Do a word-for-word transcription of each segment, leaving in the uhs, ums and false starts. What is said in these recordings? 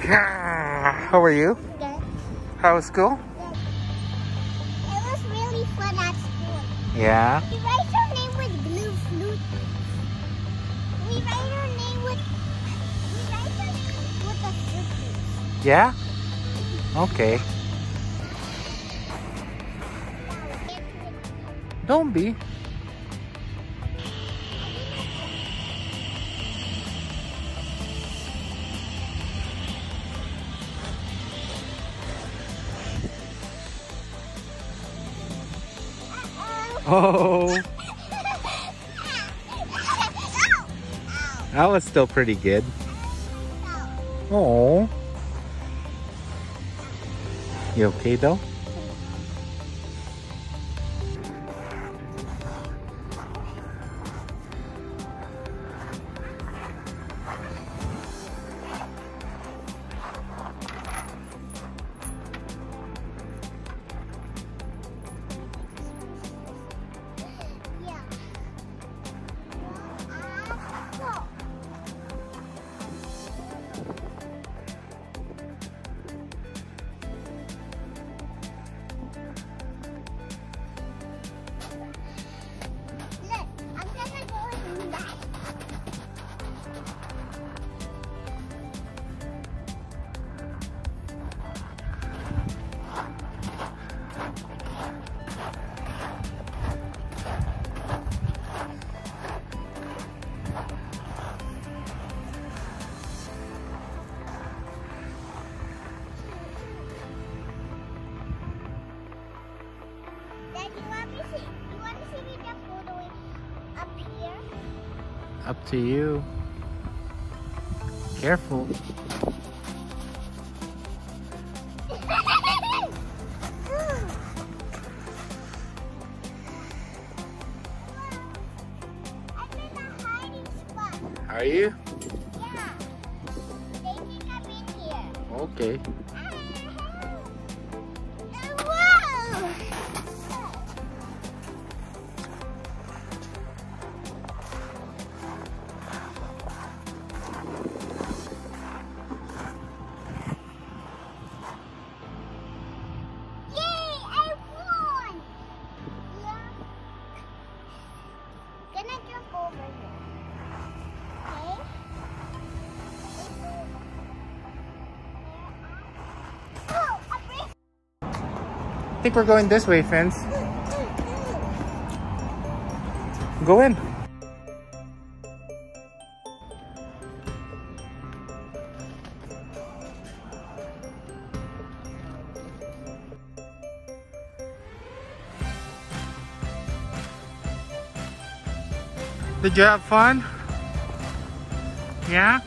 How are you? Good. How was school? Good. It was really fun at school. Yeah. We write our name with blue flute. We write our name with we write our name with a flute. Yeah? Okay. Don't be. Oh, that was still pretty good. Oh, you okay though? Up to you. Careful. Are you? Yeah. They think I'm in here. Okay. Whoa! I think we're going this way, friends. Go in. Did you have fun? Yeah?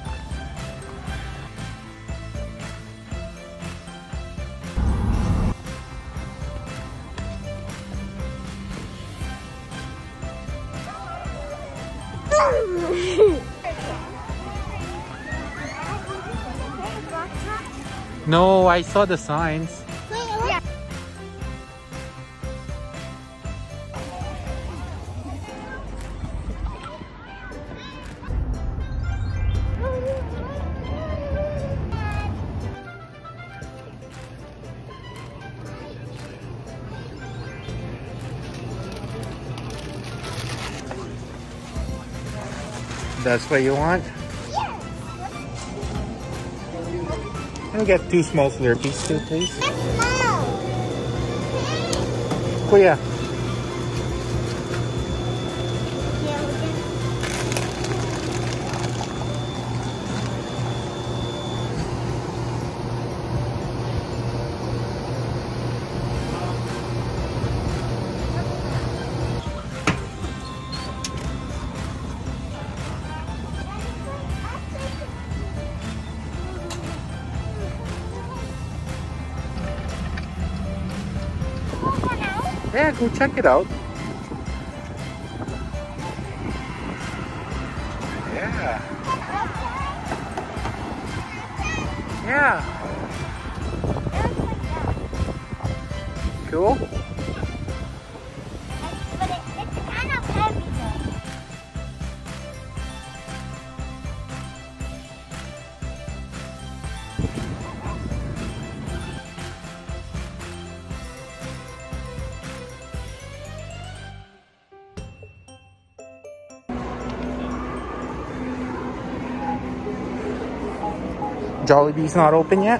No, I saw the signs. That's what you want? Can we get two small Slurpees too, please? Kuya. Yeah, go check it out. Yeah. Yeah. Cool. But it, it's kind of heavy though. Jollibee's not open yet?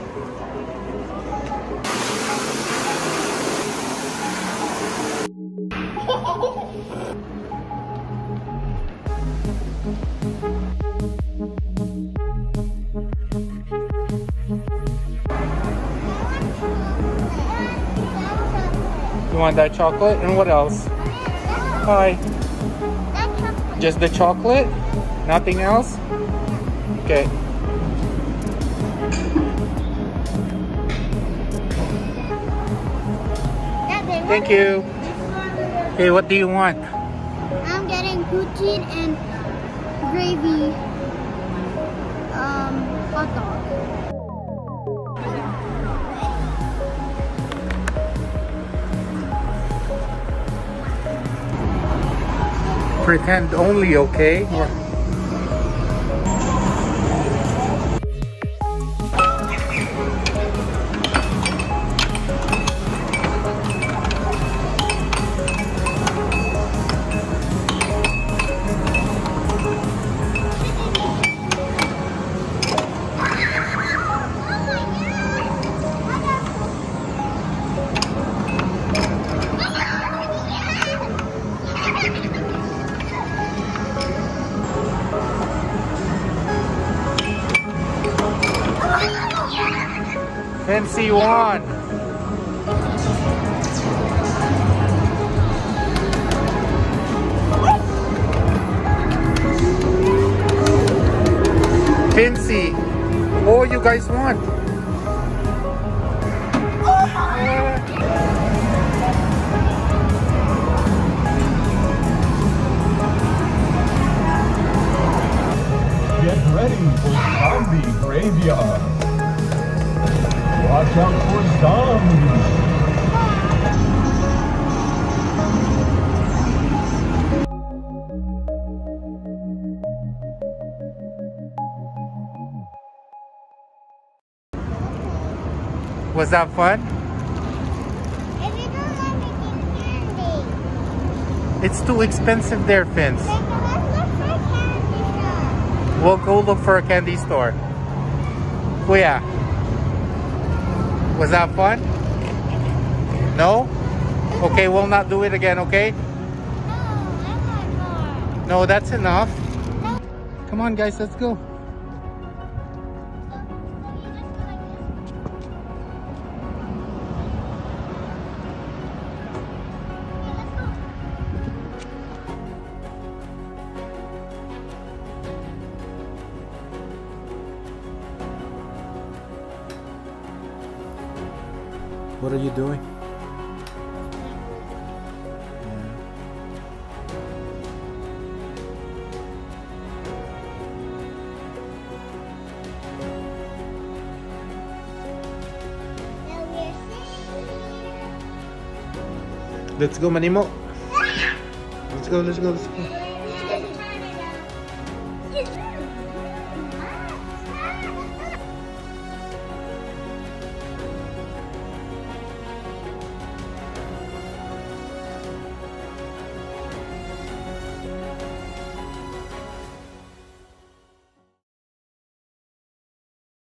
You want that chocolate? And what else? Hi. That chocolate. Just the chocolate? Nothing else? Okay. Thank you. Hey, what do you want? I'm getting poutine and gravy um, hot dog. Pretend only, okay? Fancy one. Fancy. Oh, you guys want? Get ready for zombie graveyard. Watch out for zombies. Was that fun? If you don't want to get candy, It's too expensive there, Vince. then let's look for a candy shop. We'll go look for a candy store. Kuya, was that fun? No? Okay, we'll not do it again, okay? No, I want more. No, that's enough. No. Come on, guys, let's go. What are you doing? Let's go, Manimo. Let's go, let's go, let's go.